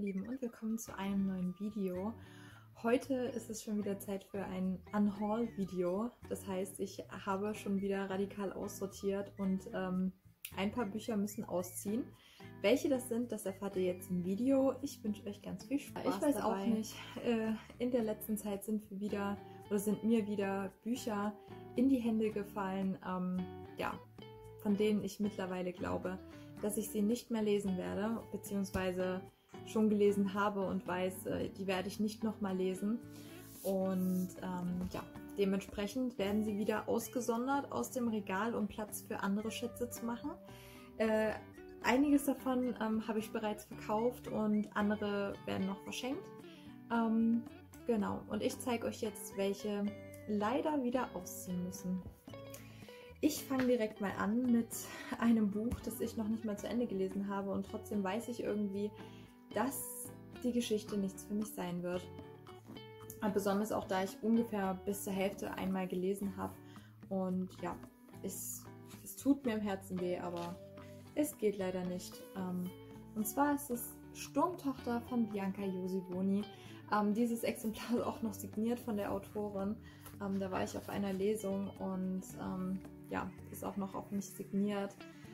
Lieben und willkommen zu einem neuen Video. Heute ist es schon wieder Zeit für ein Unhaul-Video. Das heißt, ich habe schon wieder radikal aussortiert und ein paar Bücher müssen ausziehen. Welche das sind, das erfahrt ihr jetzt im Video. Ich wünsche euch ganz viel Spaß. Ich weiß dabei auch nicht, in der letzten Zeit sind mir wieder Bücher in die Hände gefallen, von denen ich mittlerweile glaube, dass ich sie nicht mehr lesen werde, beziehungsweise schon gelesen habe und weiß, die werde ich nicht nochmal lesen. Und dementsprechend werden sie wieder ausgesondert aus dem Regal, um Platz für andere Schätze zu machen. Einiges davon habe ich bereits verkauft und andere werden noch verschenkt. Genau, und ich zeige euch jetzt, welche leider wieder ausziehen müssen. Ich fange direkt mal an mit einem Buch, das ich noch nicht mal zu Ende gelesen habe und trotzdem weiß ich irgendwie, dass die Geschichte nichts für mich sein wird. Besonders auch, da ich ungefähr bis zur Hälfte einmal gelesen habe und ja, es tut mir im Herzen weh, aber es geht leider nicht. Und zwar ist es Sturmtochter von Bianca Josivoni. Dieses Exemplar ist auch noch signiert von der Autorin. Da war ich auf einer Lesung und ist auch noch auf mich signiert.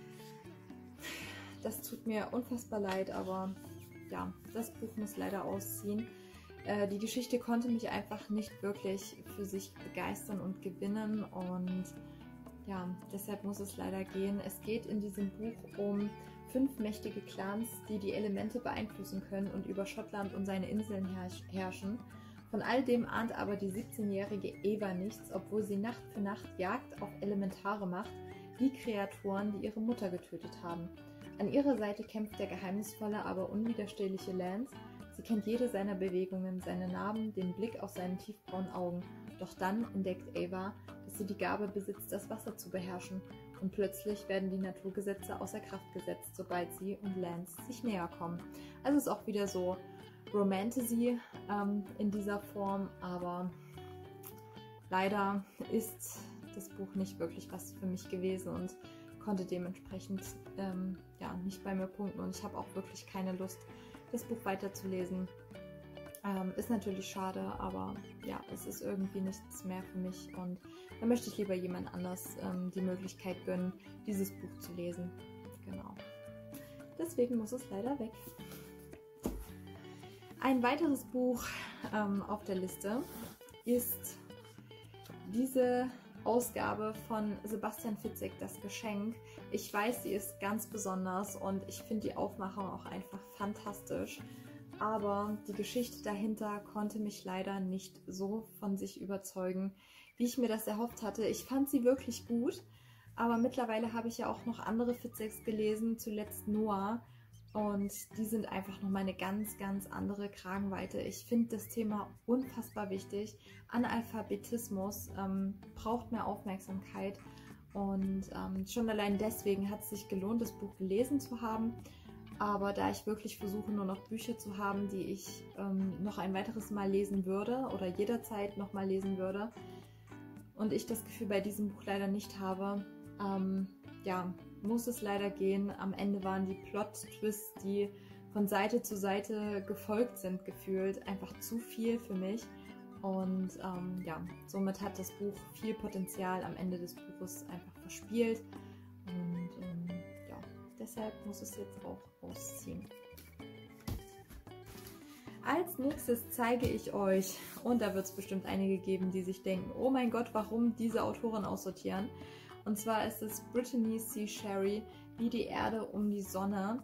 Das tut mir unfassbar leid, aber ja, das Buch muss leider ausziehen. Die Geschichte konnte mich einfach nicht wirklich für sich begeistern und gewinnen und ja, deshalb muss es leider gehen. Es geht in diesem Buch um 5 mächtige Clans, die die Elemente beeinflussen können und über Schottland und seine Inseln herrschen. Von all dem ahnt aber die 17-jährige Eva nichts, obwohl sie Nacht für Nacht Jagd auf Elementare macht, die Kreaturen, die ihre Mutter getötet haben. An ihrer Seite kämpft der geheimnisvolle, aber unwiderstehliche Lance. Sie kennt jede seiner Bewegungen, seine Narben, den Blick aus seinen tiefbraunen Augen. Doch dann entdeckt Eva, dass sie die Gabe besitzt, das Wasser zu beherrschen. Und plötzlich werden die Naturgesetze außer Kraft gesetzt, sobald sie und Lance sich näher kommen. Also ist auch wieder so Romantasy in dieser Form, aber leider ist das Buch nicht wirklich was für mich gewesen und konnte dementsprechend nicht bei mir punkten und ich habe auch wirklich keine Lust, das Buch weiterzulesen. Ist natürlich schade, aber ja, es ist irgendwie nichts mehr für mich und da möchte ich lieber jemand anders die Möglichkeit gönnen, dieses Buch zu lesen. Genau. Deswegen muss es leider weg. Ein weiteres Buch auf der Liste ist diese Ausgabe von Sebastian Fitzek, Das Geschenk. Ich weiß, sie ist ganz besonders und ich finde die Aufmachung auch einfach fantastisch. Aber die Geschichte dahinter konnte mich leider nicht so von sich überzeugen, wie ich mir das erhofft hatte. Ich fand sie wirklich gut, aber mittlerweile habe ich ja auch noch andere Fitzeks gelesen, zuletzt Noah. Und die sind einfach nochmal eine ganz, ganz andere Kragenweite. Ich finde das Thema unfassbar wichtig. Analphabetismus braucht mehr Aufmerksamkeit. Und schon allein deswegen hat es sich gelohnt, das Buch gelesen zu haben. Aber da ich wirklich versuche, nur noch Bücher zu haben, die ich noch ein weiteres Mal lesen würde oder jederzeit nochmal lesen würde und ich das Gefühl bei diesem Buch leider nicht habe, muss es leider gehen. Am Ende waren die Plot-Twists, die von Seite zu Seite gefolgt sind, gefühlt einfach zu viel für mich. Und somit hat das Buch viel Potenzial am Ende des Buches einfach verspielt. Und deshalb muss es jetzt auch ausziehen. Als nächstes zeige ich euch, und da wird es bestimmt einige geben, die sich denken, oh mein Gott, warum diese Autoren aussortieren? Und zwar ist es Brittany C. Sherry, Wie die Erde um die Sonne.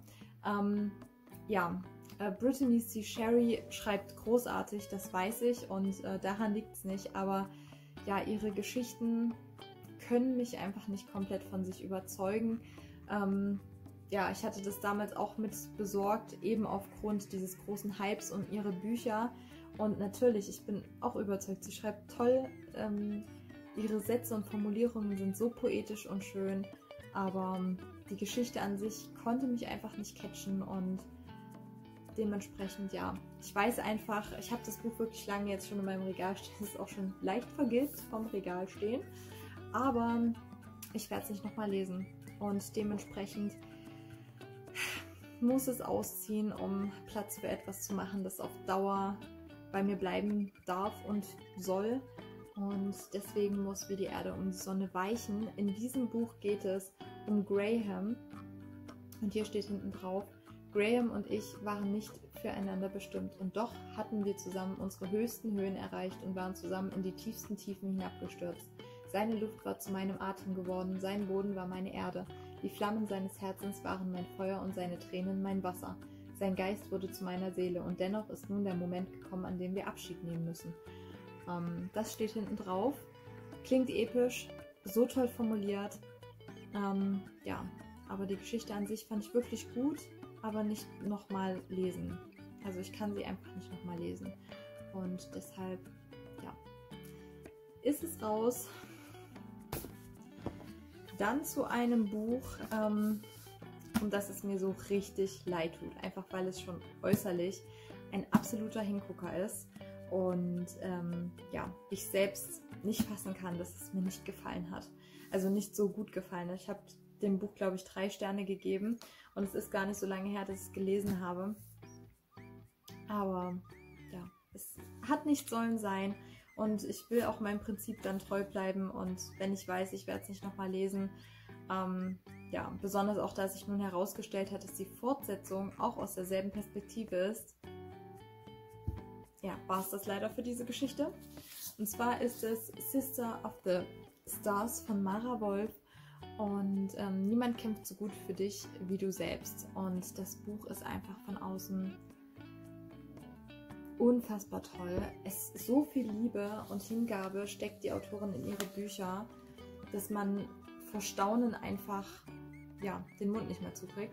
Brittany C. Sherry schreibt großartig, das weiß ich und daran liegt es nicht. Aber ja, ihre Geschichten können mich einfach nicht komplett von sich überzeugen. Ich hatte das damals auch mit besorgt, eben aufgrund dieses großen Hypes und ihre Bücher. Und natürlich, ich bin auch überzeugt, sie schreibt toll. Ihre Sätze und Formulierungen sind so poetisch und schön, aber die Geschichte an sich konnte mich einfach nicht catchen und dementsprechend, ich weiß einfach, ich habe das Buch wirklich lange jetzt schon in meinem Regal stehen, es ist auch schon leicht vergilbt vom Regal stehen, aber ich werde es nicht nochmal lesen und dementsprechend muss es ausziehen, um Platz für etwas zu machen, das auf Dauer bei mir bleiben darf und soll. Und deswegen muss wie die Erde um die Sonne weichen. In diesem Buch geht es um Graham. Und hier steht hinten drauf: Graham und ich waren nicht füreinander bestimmt. Und doch hatten wir zusammen unsere höchsten Höhen erreicht und waren zusammen in die tiefsten Tiefen hinabgestürzt. Seine Luft war zu meinem Atem geworden, sein Boden war meine Erde. Die Flammen seines Herzens waren mein Feuer und seine Tränen mein Wasser. Sein Geist wurde zu meiner Seele und dennoch ist nun der Moment gekommen, an dem wir Abschied nehmen müssen. Das steht hinten drauf. Klingt episch, so toll formuliert. Ja, aber die Geschichte an sich fand ich wirklich gut, aber nicht nochmal lesen. Also ich kann sie einfach nicht nochmal lesen. Und deshalb, ja, ist es raus. Dann zu einem Buch, um das es mir so richtig leid tut. Einfach weil es schon äußerlich ein absoluter Hingucker ist. Und ja, ich selbst nicht fassen kann, dass es mir nicht gefallen hat. Also nicht so gut gefallen hat. Ich habe dem Buch, glaube ich, 3 Sterne gegeben. Und es ist gar nicht so lange her, dass ich es gelesen habe. Aber ja, es hat nicht sollen sein. Und ich will auch meinem Prinzip dann treu bleiben. Und wenn ich weiß, ich werde es nicht nochmal lesen. Ja, besonders auch, da sich nun herausgestellt hat, dass die Fortsetzung auch aus derselben Perspektive ist. Ja, war es das leider für diese Geschichte. Und zwar ist es Sister of the Stars von Mara Wolf. Und niemand kämpft so gut für dich wie du selbst. Und das Buch ist einfach von außen unfassbar toll. Es ist so viel Liebe und Hingabe steckt die Autorin in ihre Bücher, dass man vor Staunen einfach, ja, den Mund nicht mehr zukriegt.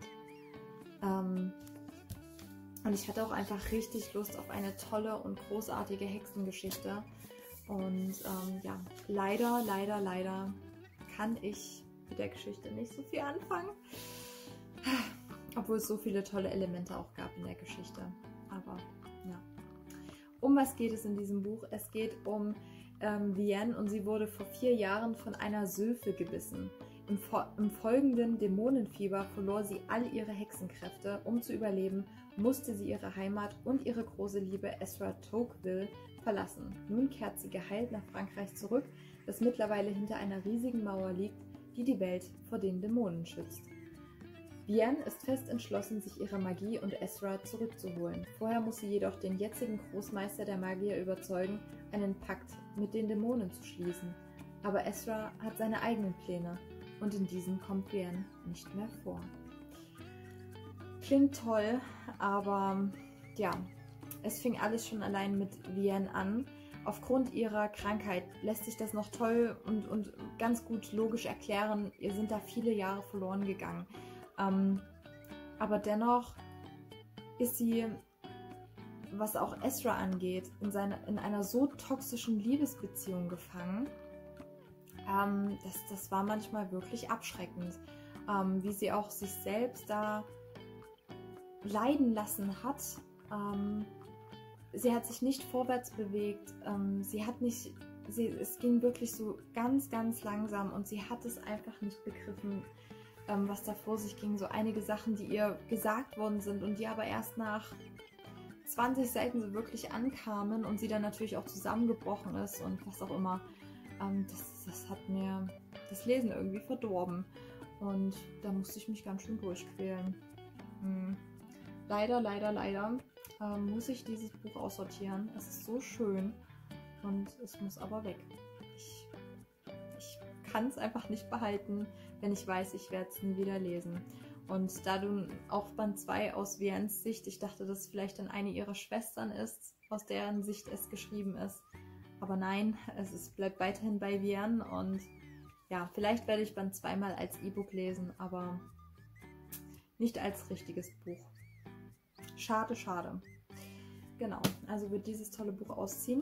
Und ich hatte auch einfach richtig Lust auf eine tolle und großartige Hexengeschichte. Und ja, leider kann ich mit der Geschichte nicht so viel anfangen. Obwohl es so viele tolle Elemente auch gab in der Geschichte. Aber ja. Um was geht es in diesem Buch? Es geht um Vienne und sie wurde vor 4 Jahren von einer Sylphe gebissen. Im folgenden Dämonenfieber verlor sie all ihre Hexenkräfte. Um zu überleben, musste sie ihre Heimat und ihre große Liebe Ezra Tocqueville verlassen. Nun kehrt sie geheilt nach Frankreich zurück, das mittlerweile hinter einer riesigen Mauer liegt, die die Welt vor den Dämonen schützt. Vienne ist fest entschlossen, sich ihre Magie und Ezra zurückzuholen. Vorher muss sie jedoch den jetzigen Großmeister der Magier überzeugen, einen Pakt mit den Dämonen zu schließen. Aber Ezra hat seine eigenen Pläne und in diesen kommt Vienne nicht mehr vor. Klingt toll, aber ja, es fing alles schon allein mit Vienne an. Aufgrund ihrer Krankheit lässt sich das noch toll und ganz gut logisch erklären. Ihr sind da viele Jahre verloren gegangen. Aber dennoch ist sie, was auch Ezra angeht, in einer so toxischen Liebesbeziehung gefangen. Das war manchmal wirklich abschreckend, wie sie auch sich selbst da leiden lassen hat. Sie hat sich nicht vorwärts bewegt, es ging wirklich so ganz langsam und sie hat es einfach nicht begriffen, was da vor sich ging. So einige Sachen, die ihr gesagt worden sind und die aber erst nach 20 Seiten so wirklich ankamen und sie dann natürlich auch zusammengebrochen ist und was auch immer. Das hat mir das Lesen irgendwie verdorben und da musste ich mich ganz schön durchquälen. Leider muss ich dieses Buch aussortieren. Es ist so schön und es muss aber weg. Ich kann es einfach nicht behalten, wenn ich weiß, ich werde es nie wieder lesen. Und da du auch Band 2 aus Viennes Sicht, ich dachte, dass es vielleicht dann eine ihrer Schwestern ist, aus deren Sicht es geschrieben ist. Aber nein, bleibt weiterhin bei Vienne und ja, vielleicht werde ich Band 2 mal als E-Book lesen, aber nicht als richtiges Buch. Schade. Genau, also wird dieses tolle Buch ausziehen.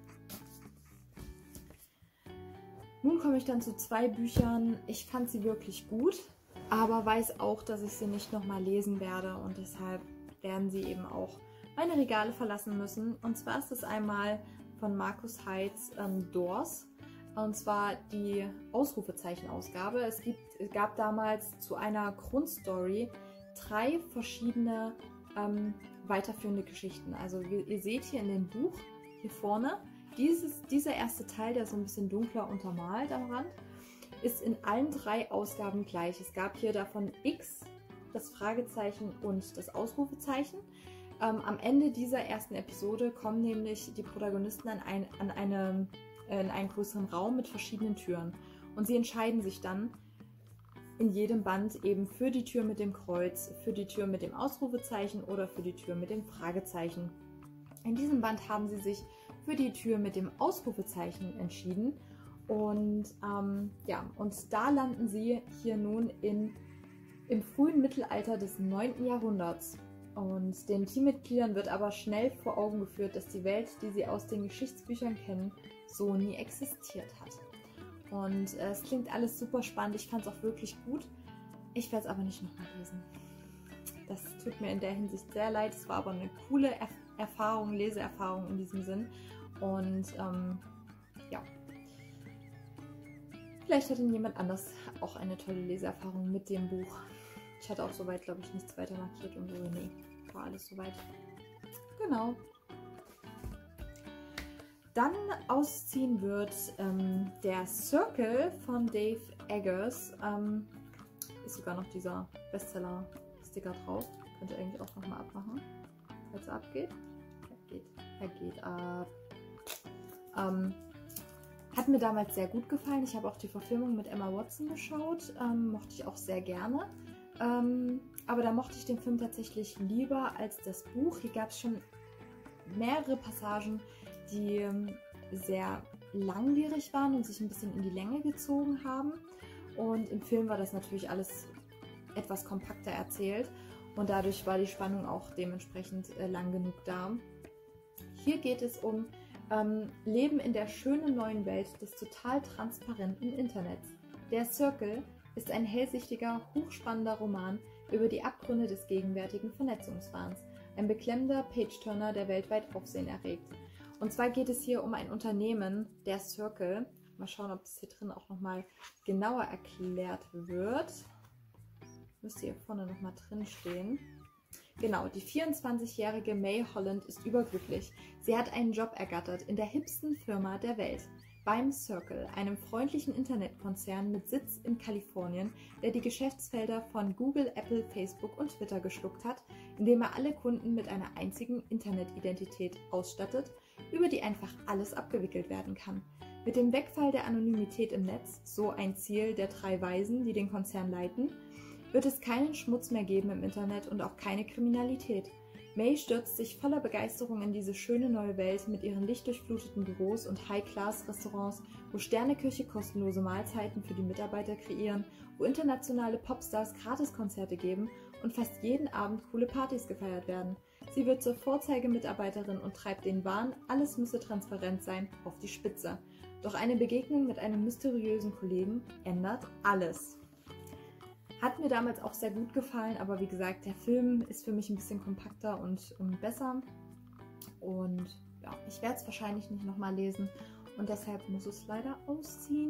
Nun komme ich dann zu 2 Büchern. Ich fand sie wirklich gut, aber weiß auch, dass ich sie nicht nochmal lesen werde und deshalb werden sie eben auch meine Regale verlassen müssen. Und zwar ist es einmal von Markus Heitz Doors, und zwar die Ausrufezeichen-Ausgabe. Es gab damals zu einer Grundstory 3 verschiedene weiterführende Geschichten. Also ihr seht hier in dem Buch, hier vorne, dieser erste Teil, der so ein bisschen dunkler untermalt am Rand, ist in allen 3 Ausgaben gleich. Es gab hier davon X, das Fragezeichen und das Ausrufezeichen. Am Ende dieser ersten Episode kommen nämlich die Protagonisten in einen größeren Raum mit verschiedenen Türen. Und sie entscheiden sich dann in jedem Band eben für die Tür mit dem Kreuz, für die Tür mit dem Ausrufezeichen oder für die Tür mit dem Fragezeichen. In diesem Band haben sie sich für die Tür mit dem Ausrufezeichen entschieden. Und und da landen sie hier nun im frühen Mittelalter des 9. Jahrhunderts. Und den Teammitgliedern wird aber schnell vor Augen geführt, dass die Welt, die sie aus den Geschichtsbüchern kennen, so nie existiert hat. Und es klingt alles super spannend. Ich fand es auch wirklich gut. Ich werde es aber nicht nochmal lesen. Das tut mir in der Hinsicht sehr leid. Es war aber eine coole Leseerfahrung in diesem Sinn. Und vielleicht hatte jemand anders auch eine tolle Leseerfahrung mit dem Buch. Ich hatte auch soweit, glaube ich, nichts weiter markiert und so. Nee, war alles soweit. Genau. Dann ausziehen wird der Circle von Dave Eggers. Ist sogar noch dieser Bestseller-Sticker drauf. Könnt ihr eigentlich auch nochmal abmachen, falls er abgeht. Er geht ab. Hat mir damals sehr gut gefallen. Ich habe auch die Verfilmung mit Emma Watson geschaut. Mochte ich auch sehr gerne. Aber da mochte ich den Film tatsächlich lieber als das Buch. Hier gab es schon mehrere Passagen, die sehr langwierig waren und sich ein bisschen in die Länge gezogen haben. Und im Film war das natürlich alles etwas kompakter erzählt und dadurch war die Spannung auch dementsprechend lang genug da. Hier geht es um Leben in der schönen neuen Welt des total transparenten Internets. Der Circle ist ein hellsichtiger, hochspannender Roman über die Abgründe des gegenwärtigen Vernetzungswahns. Ein beklemmender Page-Turner, der weltweit Aufsehen erregt. Und zwar geht es hier um ein Unternehmen, der Circle. Mal schauen, ob das hier drin auch nochmal genauer erklärt wird. Müsste hier vorne nochmal drin stehen. Genau, die 24-jährige May Holland ist überglücklich. Sie hat einen Job ergattert in der hipsten Firma der Welt. Beim Circle, einem freundlichen Internetkonzern mit Sitz in Kalifornien, der die Geschäftsfelder von Google, Apple, Facebook und Twitter geschluckt hat, indem er alle Kunden mit einer einzigen Internetidentität ausstattet, über die einfach alles abgewickelt werden kann. Mit dem Wegfall der Anonymität im Netz, so ein Ziel der 3 Weisen, die den Konzern leiten, wird es keinen Schmutz mehr geben im Internet und auch keine Kriminalität. May stürzt sich voller Begeisterung in diese schöne neue Welt mit ihren lichtdurchfluteten Büros und High-Class-Restaurants, wo Sterneküche kostenlose Mahlzeiten für die Mitarbeiter kreieren, wo internationale Popstars Gratiskonzerte geben und fast jeden Abend coole Partys gefeiert werden. Sie wird zur Vorzeigemitarbeiterin und treibt den Wahn, alles müsse transparent sein, auf die Spitze. Doch eine Begegnung mit einem mysteriösen Kollegen ändert alles. Hat mir damals auch sehr gut gefallen, aber wie gesagt, der Film ist für mich ein bisschen kompakter und besser. Und ja, ich werde es wahrscheinlich nicht nochmal lesen und deshalb muss es leider ausziehen.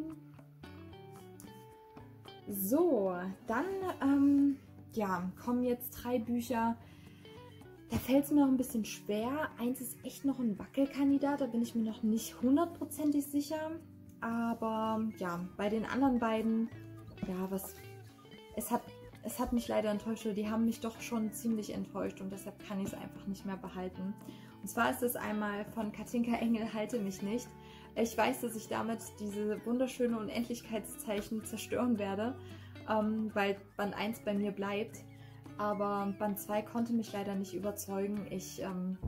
So, dann kommen jetzt 3 Bücher. Da fällt es mir noch ein bisschen schwer. Eins ist echt noch ein Wackelkandidat, da bin ich mir noch nicht 100% sicher. Aber ja, bei den anderen beiden, ja, es hat mich leider enttäuscht, die haben mich doch schon ziemlich enttäuscht und deshalb kann ich es einfach nicht mehr behalten. Und zwar ist es einmal von Katinka Engel, Halte mich nicht. Ich weiß, dass ich damit diese wunderschöne Unendlichkeitszeichen zerstören werde, weil Band 1 bei mir bleibt. Aber Band 2 konnte mich leider nicht überzeugen. Ich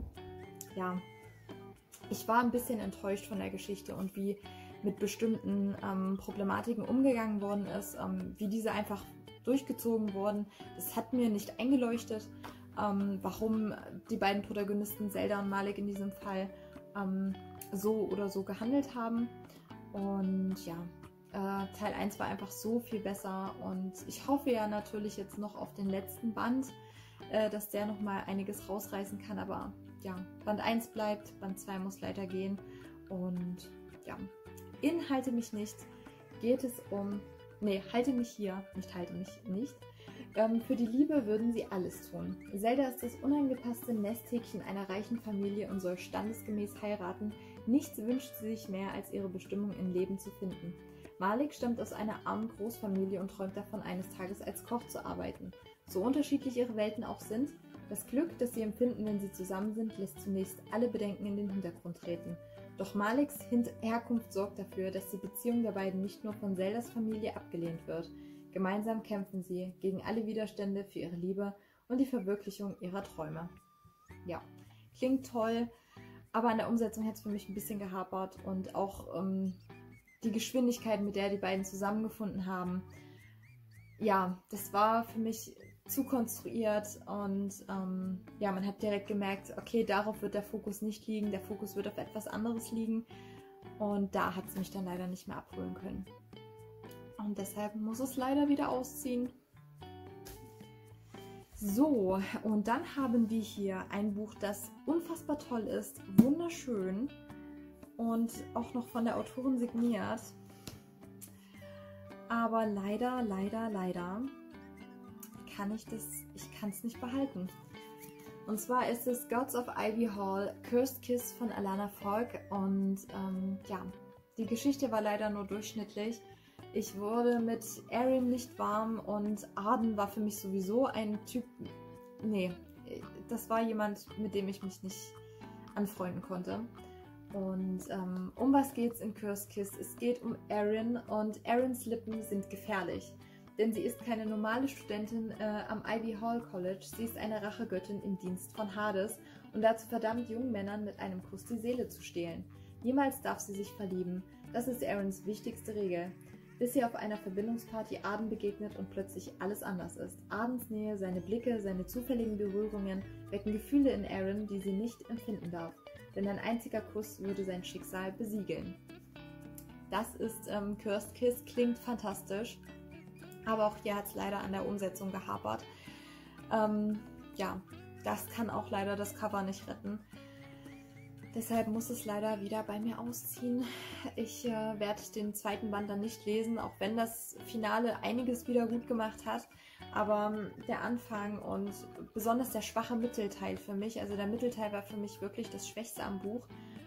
war ein bisschen enttäuscht von der Geschichte und wie mit bestimmten Problematiken umgegangen worden ist, wie diese einfach durchgezogen wurden. Das hat mir nicht eingeleuchtet, warum die beiden Protagonisten Zelda und Malik in diesem Fall so oder so gehandelt haben. Und ja, Teil 1 war einfach so viel besser und ich hoffe ja natürlich jetzt noch auf den letzten Band, dass der nochmal einiges rausreißen kann, aber ja, Band 1 bleibt, Band 2 muss leider gehen und ja, in Halte mich nicht geht es um, Halte mich hier, nicht Halte mich nicht, Für die Liebe würden sie alles tun. Zelda ist das unangepasste Nesthäkchen einer reichen Familie und soll standesgemäß heiraten. Nichts wünscht sie sich mehr, als ihre Bestimmung im Leben zu finden. Malik stammt aus einer armen Großfamilie und träumt davon, eines Tages als Koch zu arbeiten. So unterschiedlich ihre Welten auch sind, das Glück, das sie empfinden, wenn sie zusammen sind, lässt zunächst alle Bedenken in den Hintergrund treten. Doch Maliks Herkunft sorgt dafür, dass die Beziehung der beiden nicht nur von Zeldas Familie abgelehnt wird. Gemeinsam kämpfen sie gegen alle Widerstände für ihre Liebe und die Verwirklichung ihrer Träume. Ja, klingt toll, aber an der Umsetzung hat es für mich ein bisschen gehapert und auch die Geschwindigkeit, mit der die beiden zusammengefunden haben. Ja, das war für mich zu konstruiert und ja, man hat direkt gemerkt, okay, darauf wird der Fokus nicht liegen, der Fokus wird auf etwas anderes liegen und da hat es mich dann leider nicht mehr abholen können. Und deshalb muss es leider wieder ausziehen. So, und dann haben wir hier ein Buch, das unfassbar toll ist, wunderschön und auch noch von der Autorin signiert. Aber leider kann ich es nicht behalten. Und zwar ist es Gods of Ivy Hall, Cursed Kiss von Alana Falk und ja, die Geschichte war leider nur durchschnittlich. Ich wurde mit Erin nicht warm und Arden war für mich sowieso ein Typ, nee, das war jemand, mit dem ich mich nicht anfreunden konnte. Und um was geht's in Cursed Kiss? Es geht um Erin und Erins Lippen sind gefährlich. Denn sie ist keine normale Studentin am Ivy Hall College, sie ist eine Rachegöttin im Dienst von Hades und dazu verdammt, jungen Männern mit einem Kuss die Seele zu stehlen. Niemals darf sie sich verlieben, das ist Erins wichtigste Regel. Bis sie auf einer Verbindungsparty Arden begegnet und plötzlich alles anders ist. Ardens Nähe, seine Blicke, seine zufälligen Berührungen wecken Gefühle in Erin, die sie nicht empfinden darf. Denn ein einziger Kuss würde sein Schicksal besiegeln. Das ist Cursed Kiss, klingt fantastisch, aber auch hier hat es leider an der Umsetzung gehapert. Ja, das kann auch leider das Cover nicht retten. Deshalb muss es leider wieder bei mir ausziehen. Ich werde den zweiten Band dann nicht lesen, auch wenn das Finale einiges wieder gut gemacht hat. Aber der Anfang und besonders der schwache Mittelteil für mich, also der Mittelteil war für mich wirklich das Schwächste am Buch.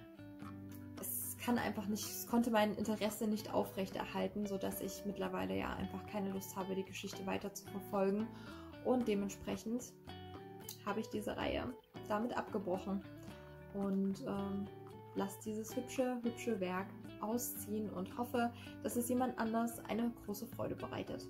Es konnte mein Interesse nicht aufrechterhalten, sodass ich mittlerweile ja einfach keine Lust habe, die Geschichte weiter zu verfolgen. Und dementsprechend habe ich diese Reihe damit abgebrochen. Und lasse dieses hübsche Werk ausziehen und hoffe, dass es jemand anders eine große Freude bereitet.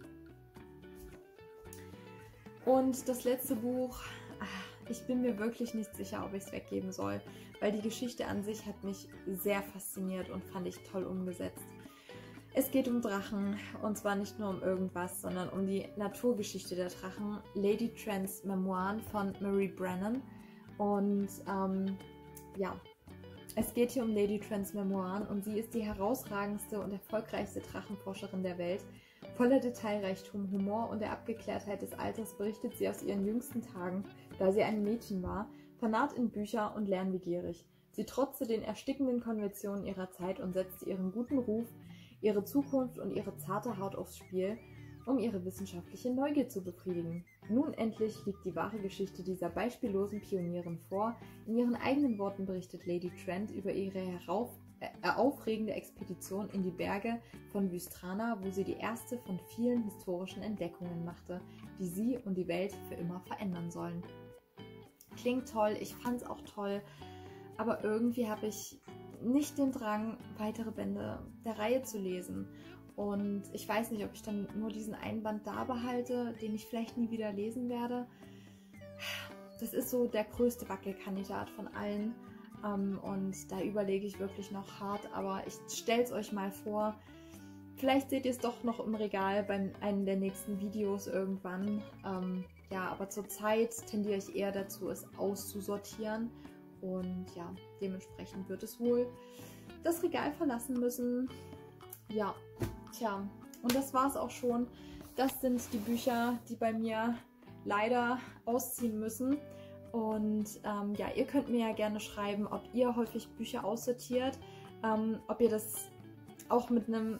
Und das letzte Buch, ich bin mir wirklich nicht sicher, ob ich es weggeben soll, weil die Geschichte an sich hat mich sehr fasziniert und fand ich toll umgesetzt. Es geht um Drachen und zwar nicht nur um irgendwas, sondern um die Naturgeschichte der Drachen, Lady Trans Memoiren von Marie Brennan und ja, es geht hier um Lady Trans Memoiren und sie ist die herausragendste und erfolgreichste Drachenforscherin der Welt. Voller Detailreichtum, Humor und der Abgeklärtheit des Alters berichtet sie aus ihren jüngsten Tagen, da sie ein Mädchen war, vernarrt in Bücher und lernbegierig. Sie trotzte den erstickenden Konventionen ihrer Zeit und setzte ihren guten Ruf, ihre Zukunft und ihre zarte Haut aufs Spiel, um ihre wissenschaftliche Neugier zu befriedigen. Nun endlich liegt die wahre Geschichte dieser beispiellosen Pionierin vor. In ihren eigenen Worten berichtet Lady Trent über ihre aufregende Expedition in die Berge von Vystrana, wo sie die erste von vielen historischen Entdeckungen machte, die sie und die Welt für immer verändern sollen. Klingt toll, ich fand es auch toll, aber irgendwie habe ich nicht den Drang, weitere Bände der Reihe zu lesen. Und ich weiß nicht, ob ich dann nur diesen einen Band da behalte, den ich vielleicht nie wieder lesen werde. Das ist so der größte Wackelkandidat von allen. Und da überlege ich wirklich noch hart. Aber ich stelle es euch mal vor. Vielleicht seht ihr es doch noch im Regal bei einem der nächsten Videos irgendwann. Ja, aber zurzeit tendiere ich eher dazu, es auszusortieren. Und ja, dementsprechend wird es wohl das Regal verlassen müssen. Ja, tja, und das war es auch schon. Das sind die Bücher, die bei mir leider ausziehen müssen. Und ja, ihr könnt mir ja gerne schreiben, ob ihr häufig Bücher aussortiert, ob ihr das auch mit einem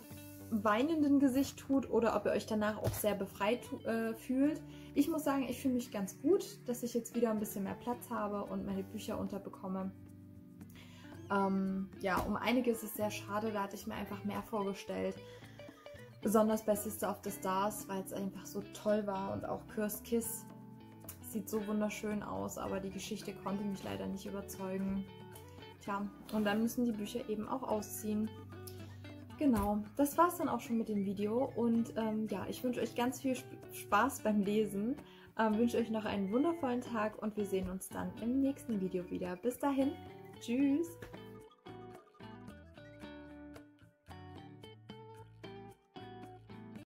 weinenden Gesicht tut oder ob ihr euch danach auch sehr befreit fühlt. Ich muss sagen, ich fühle mich ganz gut, dass ich jetzt wieder ein bisschen mehr Platz habe und meine Bücher unterbekomme. Ja, um einiges ist es sehr schade, da hatte ich mir einfach mehr vorgestellt. Besonders bei Sister of the Stars, weil es einfach so toll war und auch Cursed Kiss sieht so wunderschön aus, aber die Geschichte konnte mich leider nicht überzeugen. Tja, und dann müssen die Bücher eben auch ausziehen. Genau, das war es dann auch schon mit dem Video und ja, ich wünsche euch ganz viel Spaß beim Lesen, wünsche euch noch einen wundervollen Tag und wir sehen uns dann im nächsten Video wieder. Bis dahin, tschüss!